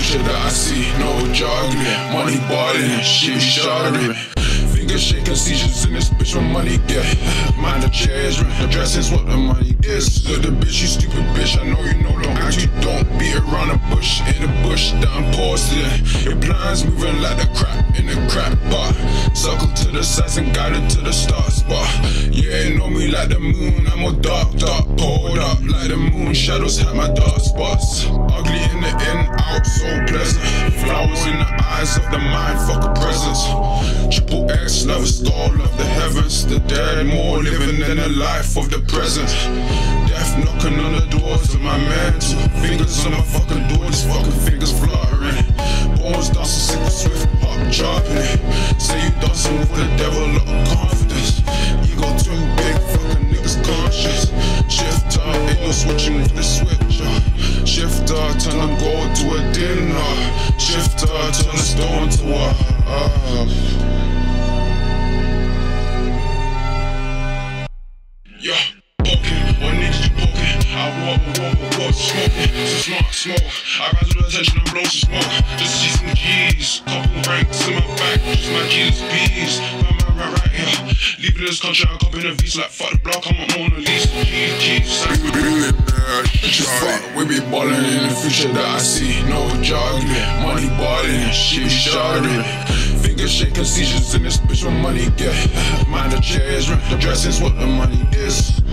future that I see, no juggling. Money balling, shit shuddering. Fingers shaking, seizures in this bitch when money get. Mind the chairs, the dressing's what the money is. Look the bitch, you stupid bitch, I know you know don't act, you don't beat around the bush. In the bush, down porcelain. Your plans moving like the crap in the crap pot. Circle to the sides and guided to the star spot. You ain't know me like the moon, I'm more dark, pulled up like the moon. Shadows have my dark spots. Ugly in the in, out, so pleasant. Flowers in the eyes of the mind, fuck a presence. Triple X, love skull of the heavens. The dead more living than the life of the present. Death knocking on the doors of my mantle. Fingers on my fucking door, these fucking fingers fluttering. Bones dancing, sick swift, pop chopping it. Say you dancing with the devil, lot of confidence. Ego too big, fucking niggas conscious. Shifter, ain't no switching with the switcher. Shifter, turn the gold to a dinner. Shifter, turn the stone to a yeah, poking, what niggas you poking? I walk, smoking, so smoke. I rise with attention and blow some smoke. Just see some G's, couple ranks in my back, just my G's bees. Right here, leaving this country, I'm copying a visa like fuck the block, I'm on Mona Lisa. Bring it back, fuck, we be ballin' in the future that I see, no juggling. Money balling, shit shuddering. Fingers shaking, seizures in this bitch when money get. Mind the chairs, the dressing's what the money is.